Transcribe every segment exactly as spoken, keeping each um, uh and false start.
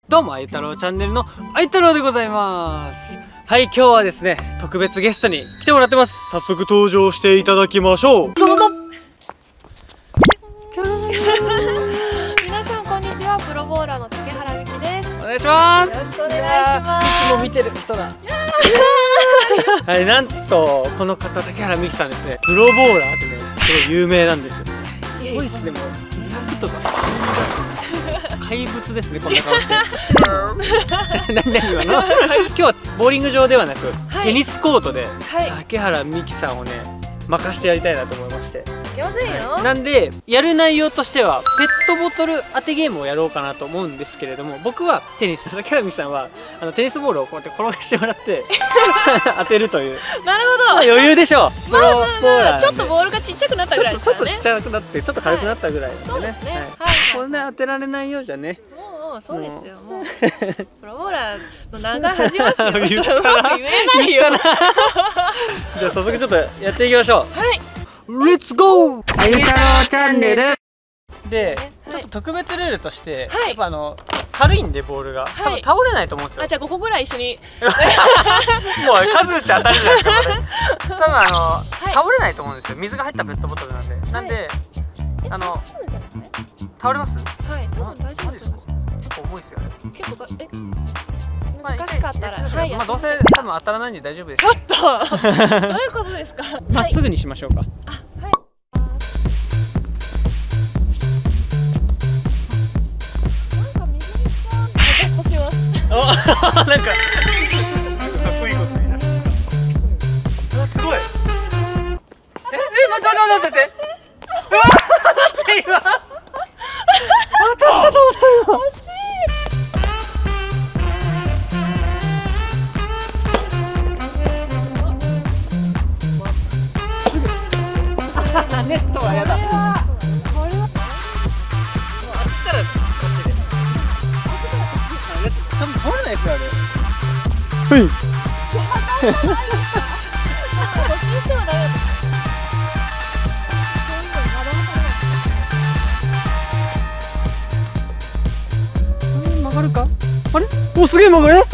どうもあゆ太郎チャンネルのあゆ太郎でございます。はい、今日はですね、特別ゲストに来てもらってます。早速登場していただきましょう。どうぞ。じゃーん。 皆さんこんにちは、プロボーラーの竹原美希です。 お願いします。 よろしくお願いします。 いつも見てる人だ。はい、なんとこの方、竹原美希さんですね、プロボーラーってね、すごい有名なんですよ。すごいですね、もうにひゃくとか普通に出す怪物ですね、こんな顔して。何何今の？今日はボーリング場ではなく、はい、テニスコートで、はい、竹原美希さんをね任してやりたいなと思いまして。 いけませんよ。 はい、なんでやる内容としてはペットボトル当てゲームをやろうかなと思うんですけれども、僕はテニス、竹原美希さんはあのテニスボールをこうやって転がしてもらって当てるという。 なるほど。 余裕でしょう。 まあまあまあ、ちょっとボールがちっちゃくなったぐらいですからね。 ちょっとちっちゃくなってちょっと軽くなったぐらいですね。 そうですね。 これね当てられないようじゃね。 もうそうですよ。もうプロボーラーの名が恥じますよ。言ったら言えないよ。 じゃあ早速ちょっとやっていきましょう。 はい。 レッツゴー。あゆ太郎チャンネルで、ちょっと特別ルールとして、やっぱあの軽いんでボールが多分倒れないと思うんですよ。 あ、じゃあごこぐらい一緒に。 もう数打ち当たるじゃないですか。多分あの倒れないと思うんですよ。水が入ったペットボトルなんで。なんであの倒れます？ はい。多分大丈夫ですか？ 結構重いですよね。 結構え難しかったら、はい。 まあどうせ多分当たらないんで大丈夫です。 ちょっとどういうことですか？ まっすぐにしましょうか。 あ、はい。 お、なんかかっこいいこと言い出した。すごい。え、え、待って待って待って待って。うわーって今。当たったと思った今。惜しい。ネットはやだ。これは。もう当たったらこっちで。多分倒れないですよあれ。はい。曲がるか？あれ？お、すげえ曲がる。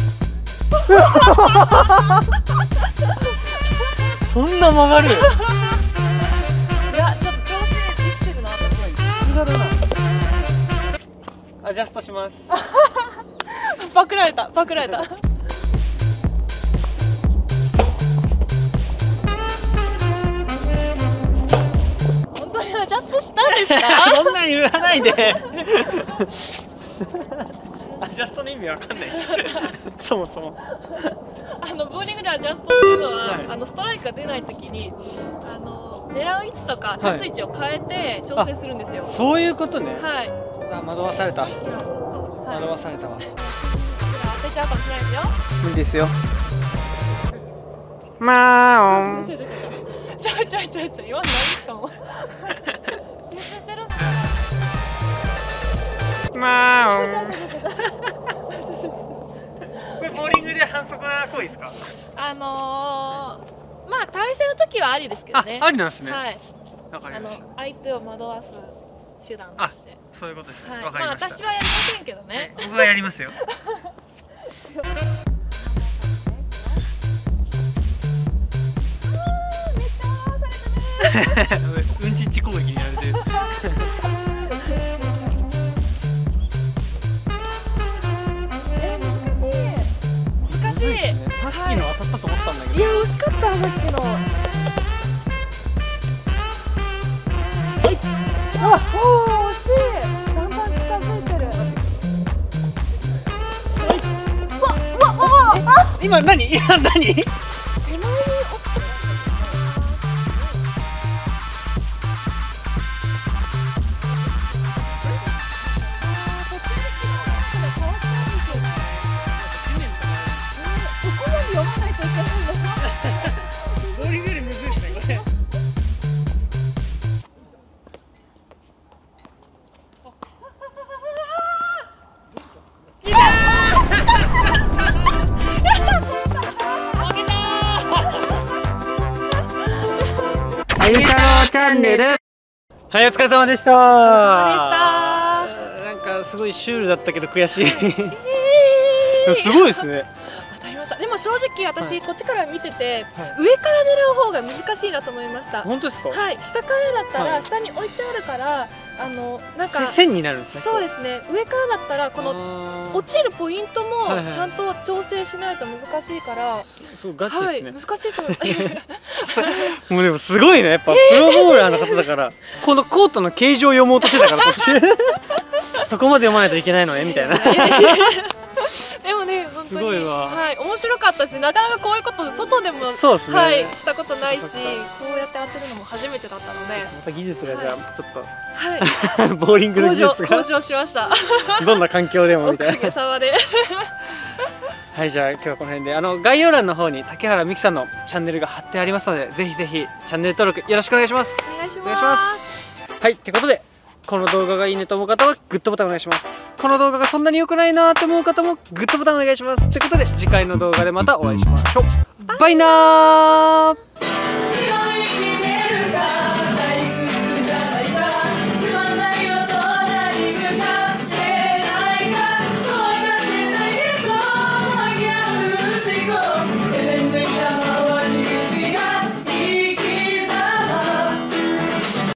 そんな曲がる。 いや、ちょっと調整できてるな。さすがだな。 アジャストします。 パクられた、パクられた。本当にアジャストしたんですか？ そんなん言わないで。アジャストの意味わかんないし。そもそも。 あのボーリングでアジャストっていうのは、はい、あのストライクが出ないときに、あの狙う位置とか立つ位置を変えて調整するんですよ。 そういうことね。 はい。 あ、惑わされた。惑わされたわ。 当てちゃうかもしれないですよ。 無理ですよ。まあおん。 ちょいちょいちょいちょい言わないしかも。集中してる。 まあおん。これボーリングで反則な行為ですか？あのー、まあ対戦の時はありですけどね。 あ、ありなんですね。 はい。 わかりました。 あの相手を惑わす手段として。 そういうことですね。 はい、 わかりました。 まあ私はやりませんけどね。 僕はやりますよ。うんちっち攻撃にやられてる。 難しい。 さっきの当たったと思ったんだけど。 いや惜しかったさっきの。あ、おお惜しい。だんだん近づいてる。うわうわうわあ。 今何？今何？ 手前に落ちた。 あゆ太郎チャンネル。はい、お疲れ様でした。 お疲れ様でした。 なんかすごいシュールだったけど悔しい。 えーー、 すごいですね。 当たりました。でも正直私、 はい、 こっちから見てて、 はい、 上から狙う方が難しいなと思いました。 本当ですか？ はい、下からだったら、 はい、 下に置いてあるからあのなんか線になるんですね。 そうですね。上からだったらこの落ちるポイントもちゃんと調整しないと難しいから、 そうガチですね、 はい、難しいと思います。 もうでもすごいね、やっぱプロボーラーの方だから、このコートの形状を読もうとしてたから途中そこまで読まないといけないのねみたいな。 でもね、本当に、 すごいわ、 はい、面白かったし、なかなかこういうこと外でも、 そうですね、 はい、したことないし、こうやって当てるのも初めてだったので、 また技術がじゃあちょっと、 はい、 ボーリングの技術が向上しました。 どんな環境でもみたいな。 おかげさまで。 はい、じゃあ今日はこの辺で、あの概要欄の方に竹原美希さんのチャンネルが貼ってありますので、ぜひぜひチャンネル登録よろしくお願いします。 お願いします。 はい、ってことでこの動画がいいねと思う方はグッドボタンお願いします。この動画がそんなに良くないなと思う方もグッドボタンお願いします。ってことで次回の動画でまたお会いしましょう。バイナー。